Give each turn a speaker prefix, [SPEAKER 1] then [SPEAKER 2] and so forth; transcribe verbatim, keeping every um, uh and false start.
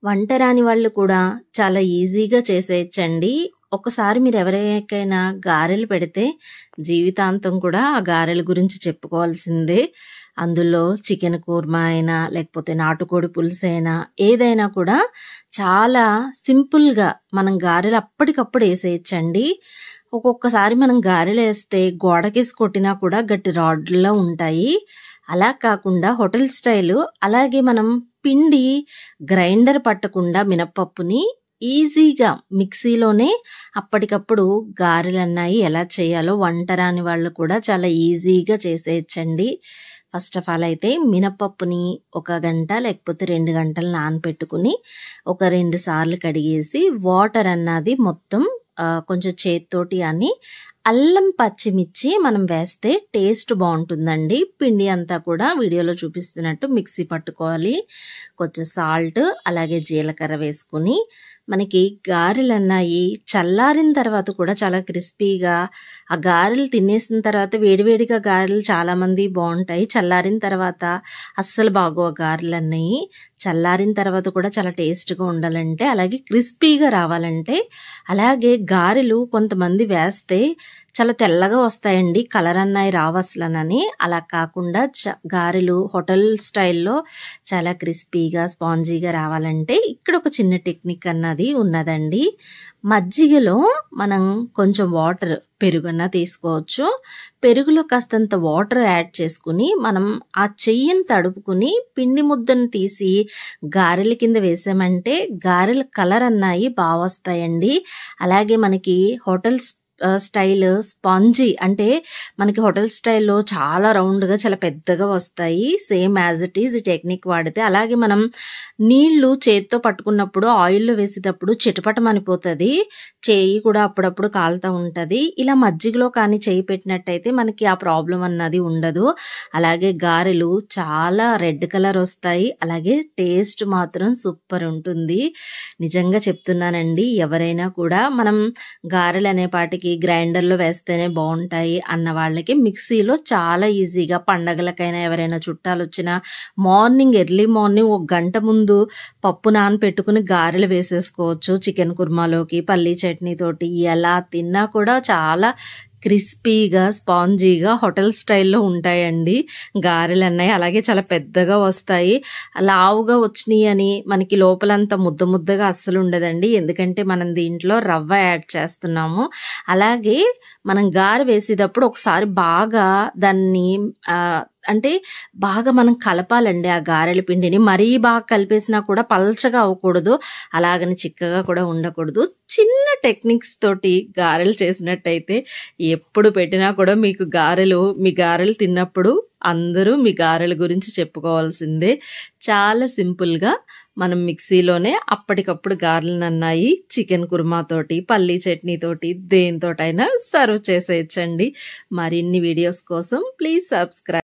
[SPEAKER 1] వంట రాని వాళ్ళు కూడా చాలా ఈజీగా చేసేయచ్చండి. ఒకసారి మీరు ఎవరికైనా గారెలు పెడితే జీవితాంతం కూడా ఆ గారెల గురించి చెప్పుకోవాల్సిందే. అందులో చికెన్ కూర్మా అయినా, లేకపోతే నాటుకోడి పులుసైనా, ఏదైనా కూడా చాలా సింపుల్‌గా మనం గారెలు అప్పటికప్పుడు ఏసేయచ్చండి. ఒక్కొక్కసారి మనం గారెలేస్తే గోడకేసి కొట్టినా కూడా గట్టి రాడ్‌లా ఉంటాయి. అలా కాకుండా హోటల్ స్టైలు అలాగే మనం పిండి గ్రైండర్ పట్టకుండా మినపప్పుని ఈజీగా మిక్సీలోనే అప్పటికప్పుడు గారెలన్నాయి ఎలా చేయాలో వంట రాని వాళ్ళు కూడా చాలా ఈజీగా చేసేయచ్చండి. ఫస్ట్ ఆఫ్ ఆల్ అయితే మినపప్పుని ఒక గంట లేకపోతే రెండు గంటలు నానపెట్టుకుని ఒక రెండు సార్లు కడిగేసి వాటర్ అన్నది మొత్తం ఆహ్, కొంచెం చేత్తోటి అని అల్లం, పచ్చిమిర్చి మనం వేస్తే టేస్ట్ బావుంటుందండి. పిండి అంతా కూడా వీడియోలో చూపిస్తున్నట్టు మిక్సీ పట్టుకోవాలి. కొంచెం సాల్ట్ అలాగే జీలకర్ర వేసుకొని మనకి గారెలన్నాయి చల్లారిన తర్వాత కూడా చాలా క్రిస్పీగా ఆ గారెలు తినేసిన తర్వాత వేడివేడిగా గారెలు చాలామంది బావుంటాయి. చల్లారిన తర్వాత అస్సలు బాగోవు ఆ గారెలన్నయి. చల్లారిన తర్వాత కూడా చాలా టేస్ట్‌గా ఉండాలంటే, అలాగే క్రిస్పీగా రావాలంటే, అలాగే గారెలు కొంతమంది వేస్తే చాలా తెల్లగా వస్తాయండి. కలర్ అన్నాయి రావసలనని. అలా కాకుండా చ గారెలు హోటల్ స్టైల్‌లో చాలా క్రిస్పీగా, స్పాంజీగా రావాలంటే ఇక్కడ ఒక చిన్న టెక్నిక్ అన్నది ఉన్నదండి. మజ్జిగలో మనం కొంచెం వాటర్ పెరుగన్నా తీసుకోవచ్చు. పెరుగులో కాస్తంత వాటర్ యాడ్ చేసుకుని మనం ఆ చెయ్యిని తడుపుకుని పిండి ముద్దను తీసి గారెల కింద వేసామంటే గారెల కలర్ అన్నాయి బా వస్తాయండి. అలాగే మనకి హోటల్స్ ఆహ్, స్టైల్ స్పాంజీ అంటే మనకి హోటల్ స్టైల్‌లో చాలా రౌండ్‌గా చాలా పెద్దగా వస్తాయి. సేమ్ యాజ్ ఇట్ ఈజ్ ఈ టెక్నిక్ వాడితే. అలాగే మనం నీళ్లు చేత్తో పట్టుకున్నప్పుడు ఆయిల్‌లో వేసేటప్పుడు చిటపటమనిపోతది. చెయ్యి కూడా అప్పుడప్పుడు కాలుతా ఉంటది. ఇలా మజ్జిగలో కానీ చెయ్యి పెట్టినట్టయితే మనకి ఆ ప్రాబ్లమ్ అన్నది ఉండదు. అలాగే గారెలు చాలా రెడ్ కలర్ వస్తాయి. అలాగే టేస్ట్ మాత్రం సూపర్ ఉంటుంది. నిజంగా చెప్తున్నానండి. ఎవరైనా కూడా మనం గారెలనే పాటికి గ్రైండర్‌లో వేస్తేనే బావుంటాయి అన్న వాళ్ళకి మిక్సీలో చాలా ఈజీగా పండగలకైనా ఎవరైనా చుట్టాలొచ్చినా మార్నింగ్ ఎర్లీ మార్నింగ్ ఒక గంట ముందు పప్పు నానపెట్టుకుని గారెలు వేసేసుకోవచ్చు. చికెన్ కుర్మాలోకి, పల్లీ చట్నీతోటి ఎలా తిన్నా కూడా చాలా క్రిస్పీగా, స్పాంజీగా హోటల్ స్టైల్‌లో ఉంటాయండి గారెలన్నయి. అలాగే చాలా పెద్దగా వస్తాయి. లావుగా వచ్చినియని మనకి లోపలంతా ముద్ద ముద్దగా అస్సలుండదండి. ఎందుకంటే మనం దీంట్లో రవ్వ యాడ్ చేస్తున్నాము. అలాగే మనం గారె వేసేటప్పుడు ఒకసారి బాగా దాన్ని ఆహ్, అంటే బాగా మనం కలపాలండి ఆ గారెల పిండిని. మరీ బాగా కలిపేసినా కూడా పల్చగా అవ్వకూడదు. అలాగని చిక్కగా కూడా ఉండకూడదు. చిన్న టెక్నిక్స్ తోటి గారెలు చేసినట్టయితే ఎప్పుడు పెట్టినా కూడా మీకు గారెలు మీ గారెలు తిన్నప్పుడు అందరూ మీ గారెల గురించి చెప్పుకోవాల్సిందే. చాలా సింపుల్‌గా మనం మిక్సీలోనే అప్పటికప్పుడు గారెలనన్నాయి చికెన్ కుర్మాతోటి, పల్లీ చట్నీతోటి దేనితోటైనా సర్వ్ చేసేయచ్చండి. మరిన్ని వీడియోస్ కోసం ప్లీజ్ సబ్స్క్రైబ్.